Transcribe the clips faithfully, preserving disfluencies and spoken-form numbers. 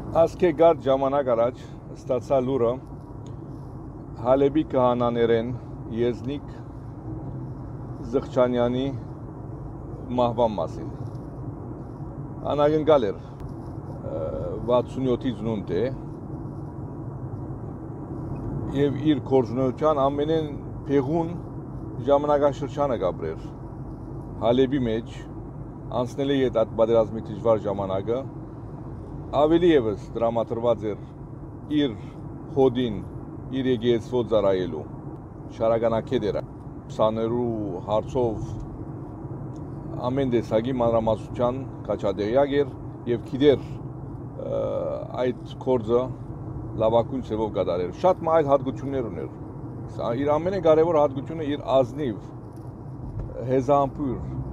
Ասկե գար ժամանակ առաջ ստացա լուրը Հալեբի քահանաներեն Եզնիկ Զղջանյանի մահվան մասին։ Անագնկալ էր վաթսունյոթի ծնունդ է և իր կորձունության ամենեն պեղուն ժամանակաշրջանը գաբրեր Հալեբի մեջ անցնել է այդ պատերազմի դժվար ժամանակը ավելի ևս դրամատրված էր իր հոդին, իր եկեղեցու ծառայելու շարականակետ էր սաներու հարցով ամեն տեսակի մանրամասնության քաջատեղյակ էր և գիտեր այդ գործը լավագույն ձևով կատարել։ Շատ այլ հատկություններ ուներ։ Իր ամենակարևոր հատկությունը իր ազնիվ, հեզանպյուր,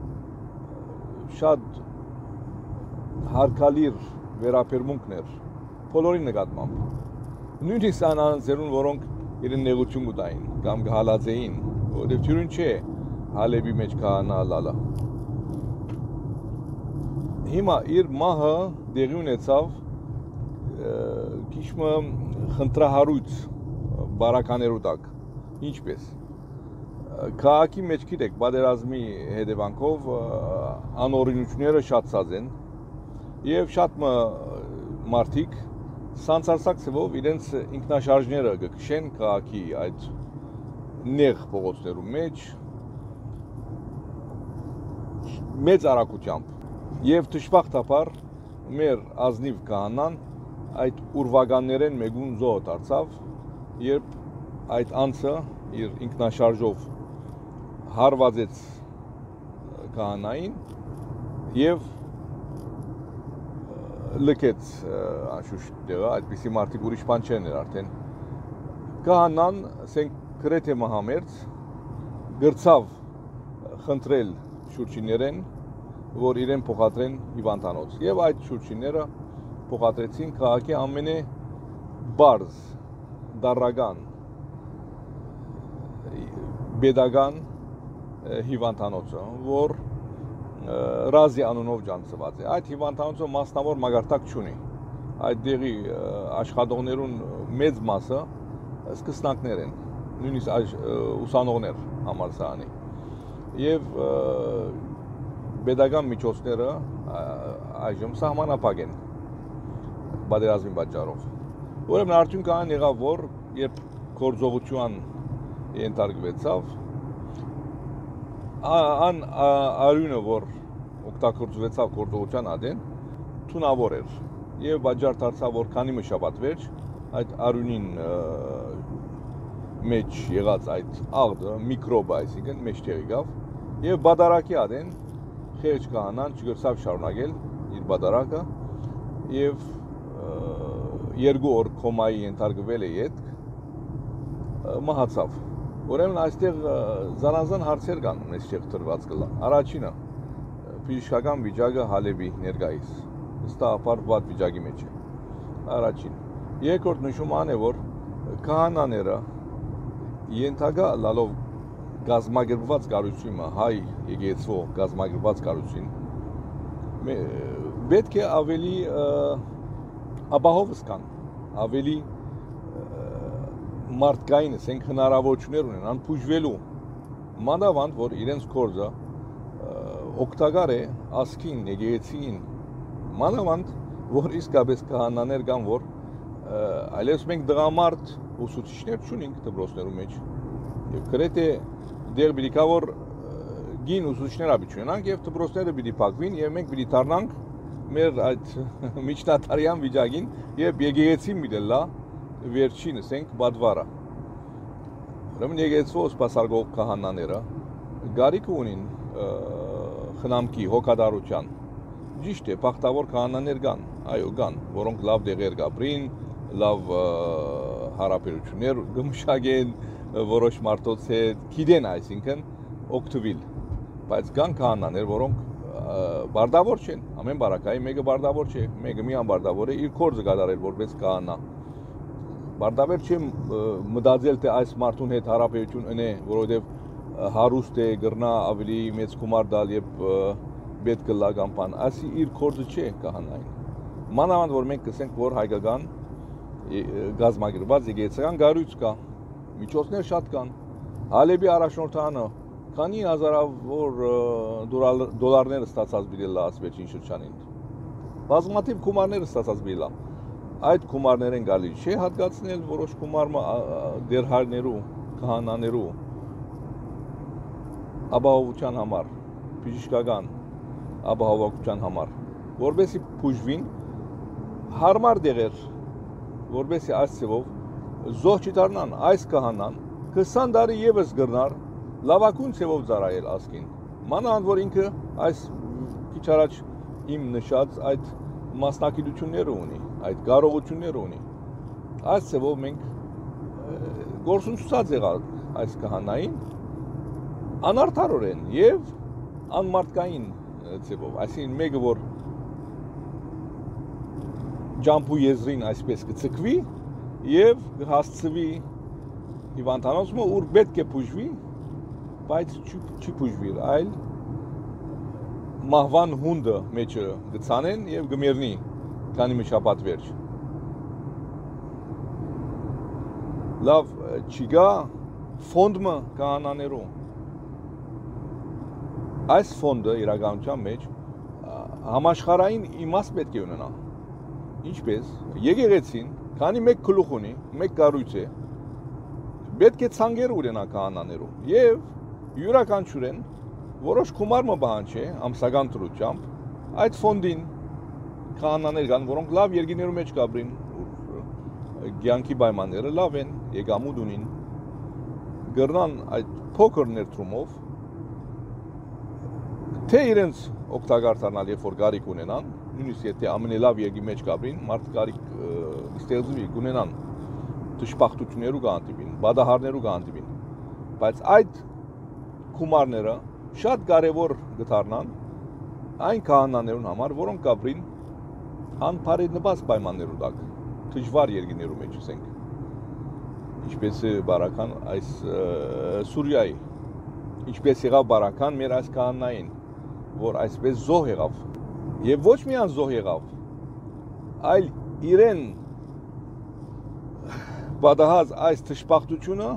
շատ հարգալիր վերաբերմունքն էր բոլորի նկատմամբ։ Նույնիսկ այն անձերուն, որոնք իրեն նեղություն կտային կամ կհալածեին, որովհետև թյուրին չէ Հալեբի մեջ քահանա լալը։ Հիմա իր մահը տեղի ունեցավ քիչ խնդրահարույց բարականերու տակ։ Ինչպես քաղաքի մեջ գիտեք, պատերազմի հետևանքով անօրինությունները շատ ցած են և շատ մարդիկ սանձարսակ ձևով իրենց ինքնաշարժները կքշեն քաղաքի այդ նեղ փողոցներու մեջ մեծ արագությամբ և դժբախտաբար մեր ազնիվ քահանան այդ ուրվականներեն մեկուն զոհ դարձավ, երբ այդ անձը իր ինքնաշարժով հարվածեց քահանային և լքեց անշուշտ տեղը, այդպիսի մարդիկ ուրիշ բան չեն էր արդեն։ Քահանան, ասենք գրեթե մահամերձ, գրծավ խնդրել շուրջիներեն, որ իրեն փոխադրեն հիվանդանոց։ Եվ այդ շուրջիները փոխադրեցին քաղաքի ամենաբարձ, դառական, պետական հիվանդանոցը, որ Ռազի անունով ջանցված է։ Այդ հիվանդանոցը մասնավոր մագարտակ չունի։ Այդ դեղի աշխատողներուն մեծ մասը սկսնակներ են, նույնիսկ ուսանողներ համալսարանի։ Եվ պետական միջոցները այժմ սահմանափակ են պատերազմի պատճառով։ Ուրեմն արդյունքը այն եղավ, որ երբ գործողության ենթարկվեցավ, ան արյունը, որ օգտագործվեցավ գործողության ադեն, թունավոր էր և պատճառ դարձավ, որ քանի մի շաբաթ վերջ այդ արյունին մեջ եղած այդ աղդը, միկրոբը, այսինքն մեջտեղ եկավ և բադարակի ադեն խեղճ քահանան չգրցավ շարունակել իր բադարակը և երկու օր կոմայի ենթարկվել է ետք, մահացավ։ Ուրեմն այստեղ զանազան հարցեր կան մեջտեղ դրված կլա։ Առաջինը բժշկական վիճակը Հալեբի ներկայիս վստահաբար վատ վիճակի մեջ է։ Առաջին։ Երկրորդ նշումը ան է, որ քահանաները ենթակա լալով գազմագերբված կառույցումը, հայ եկեղեցու գազմագերբված կառույցին, պետք է ավելի ապահով զգան, ավելի մարդկային, ասենք հնարավորություններ ունեն անփուժվելու, մանավանդ, որ իրենց գործը օգտակար է ազգին, եկեղեցին, մանավանդ, որ իսկապես քահանաներ կան, որ այլևս մենք դղամարդ ուսուցիչներ չունենք դպրոցներու մեջ, և գրեթե դեղ պիտի կա, որ գին ուսուցիչներ ապի չունենանք և դպրոցները պիտի փակվին և մենք պիտի դառնանք մեր այդ միջնադարյան վիճակին և եկեղեցին պիտի լա վերջին, ասենք, բադվարը։ Ուրեմն եկեղեցու սպասարկող քահանաները գարիք ունին խնամքի, հոգատարության։ Ճիշտ է, բախտավոր քահանաներ կան, այո, կան, որոնք լավ դեղեր կապրին, լավ հարաբերություններ կմշակեն որոշ մարդոց հետ, գիտեն, այսինքն, օգտվել։ Բայց կան քահանաներ, որոնք բարդավոր չեն, ամեն բարակայի մեկը բարդավոր չէ, մեկը միան բարդավոր է իր գործը կատարել որպես քահանա։ Բարդավոր չի մտածել, թե այս մարդուն հետ հարաբերություն ունե, որովհետև հարուստ է, գրնա ավելի մեծ գումար տալ և պետք կլա կամ բան, ասի իր գործը չէ քահանային։ Մանավանդ որ մենք կսենք, որ հայկական գազագերված եկեղեցական գարույց կա, միջոցներ շատ կան, Հալեբի առաջնորդանը քանի հազարավոր դոլարներ ստացած բիլել այս վերջին շրջանին, բազմաթիվ գումարներ ստացած բիլա, այդ գումարներեն գալի չէ հատկացնել որոշ գումարը դերհարներու, քահանաներու ապահովության համար, բժշկական ապահովության համար, որբեսի բուժվին հարմար դեղեր, որբեսի այս ծևով զոհ չդառնան, այս կահանան քսան տարի եւս գրնար լավակուն ծևով ծառայել ասկին։ Մանավանդ որ ինքը այս քիչ առաջ իմ նշած այդ մասնակցությունները ունի, այդ կարողությունները ունի։ Այս ծևով մենք գործունեացած եղանք այս կահանային անարդարորեն եւ անմարտկային ծևով, այսինքն մեկը որ ջամփու եզրին այսպես կցկվի եւ կհասցվի հիվանդանոցը, ուր պետք է բուժվի, բայց չի բուժվի, այլ մահվան հունդը մեջը գցանեն եւ գմերնի, քանի մի շաբաթ վերջ։ Լավ չիգա ֆոնդը կանաներու այս ֆոնդը իրականության մեջ համաշխարհային իմաստ պետք է ունենա։ Ինչպես եկեղեցին, քանի մեկ գլուխ ունի, մեկ կառույց է, պետք է ցանկեր ունենա կանաներու եւ յուրաքանչյուրեն որոշ գումար մը բանջե ամսական դրությամբ այդ ֆոնդին կանաներ կան, որոնք լավ երկիներու մեջ կաբրին, ցանկի պայմանները լավ են, եկամուտ ունին, գրնան այդ փոքր ներդրումով թե իրենց օգտակար դառնալ, երբ որ գարիք ունենան, նույնիսկ եթե ամենալավ երկի մեջ կաբրին, մարդ գարիք ստեղծվի, ունենան դժբախտություններու կհանդիպին, բադահարներու կհանդիպին, բայց այդ գումարները շատ կարևոր կդառնան այն քահանաներուն համար, որոնք կաբրին անբարենպաստ պայմաններու տակ, դժվար երկիներու մեջ ասենք, ինչպես է բարական այս Սուրիայի, ինչպես եղավ բարական մեր այս քահանային, որ այսպես զոհ եղավ, եւ ոչ միայն զոհ եղավ, այլ իրեն բադահած այս թշպախտությունը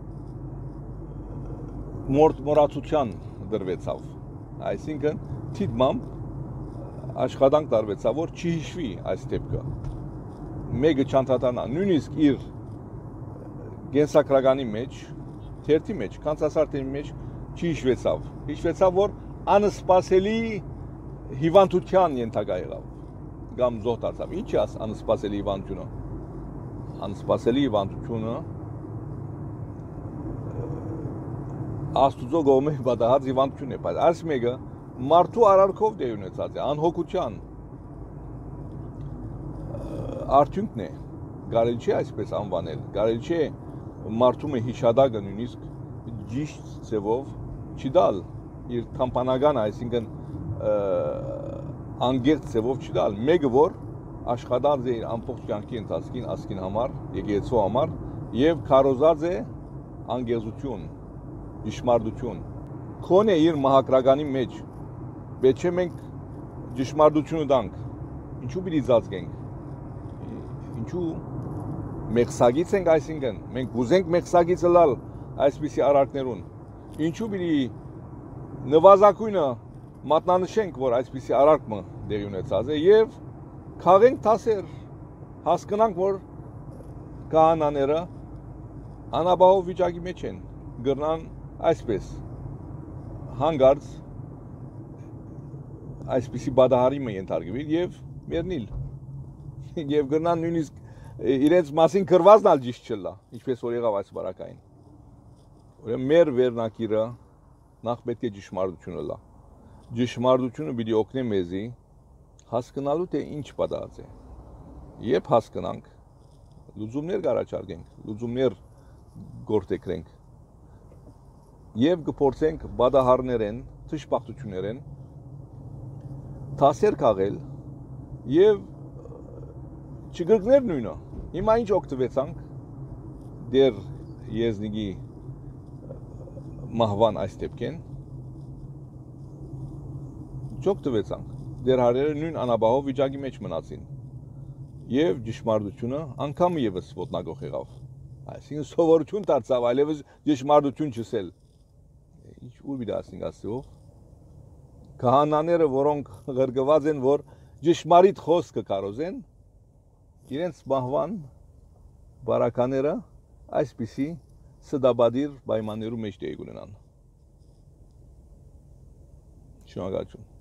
մորացության դրվեցավ, այսինքն թիդմամբ աշխատանք տարվեցավ, որ չի հիշվի այս դեպքը, մեկը չանդադանա, նույնիսկ իր գենսակրականի մեջ, թերթի մեջ, կանցասարտերի մեջ չի հիշվեցավ, հիշվեցավ, որ անսպասելի հիվանդության ենթակա եղավ, կամ զոհ դարձավ, ինչ է անսպասելի հիվանդությունը, անսպասելի հիվանդությունը Աստուծո կողմէ բադահած հիվանդություն է, բայց այս մեկը մարդու արարքով դե ունեցած է, անհոգության արդյունքն է, կարելի չէ այսպես անվանել, կարելի չէ մարդու հիշադակը նույնիսկ ճիշտ ձևով չի դալ, իր թամփանական, այսինքն անգերտ ձևով չի դալ, մեկը որ աշխատած է իր ամբողջ կյանքի ընթացքին ասկին համար, եկեղեցու համար եւ քարոզած է անգերություն, ճշմարտություն։ Քոնե իր մահակրականի մեջ պետք է մենք ճշմարտությունը տանք։ Ինչու պիտի ծածկենք։ Ինչու մեղսագից ենք, այսինքն մենք ուզենք մեղսագիցը լալ այսպիսի արարքներուն։ Ինչու պիտի նվազագույնը մատնանշենք, որ այսպիսի արարքը դեղի ունեցած է եւ քաղենք թասեր, հասկանանք, որ քահանաները անապահով վիճակի մեջ են, գրնան այսպես հանգարց այսպիսի բադահարի մը ենթարկվի եւ մեռնիլ եւ գրնան նույնիսկ իրենց մասին գրվածնալ ճիշտ չլա, ինչպես որ եղավ այս բարակային։ Ուրեմն մեր վերնակիրը նախ պետք է ճշմարտությունը լա։ Ճշմարտությունը պիտի օգնի մեզի հասկանալու թե ինչ պատահած է։ Երբ հասկանանք, լուծումներ կառաջարկենք, լուծումներ գործեքրենք եւ կփորձենք բադահարներեն, թշպախտություններեն թասեր քաղել եւ չգրկներ նույնը։ Հիմա ինչ օգտվեցանք դեր եզնիկի մահվան այս դեպքեն չօգտվեցանք։ Դեր հարերը նույն անապահով վիճակի մեջ մնացին։ եւ ճշմարտությունը անգամ եւս ոտնագող եղավ։ Այսինքն սովորություն դարձավ այլևս ճշմարտություն չսել։ Ինչ ուր դասին ասելով քահանաները, որոնք ղրկված են, որ ճշմարիտ խոսքը կարոզեն, իրենց մահվան բարակաները այսպիսի սդաբադիր պայմաններում մեջ դեպի ունենան։ Շնորհակալություն։